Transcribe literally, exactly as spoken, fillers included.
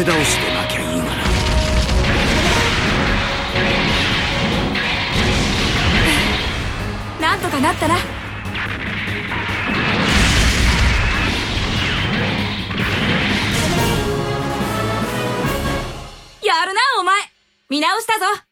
け倒してなきゃいいがな。 なんとかなったな。やるなお前。見直したぞ。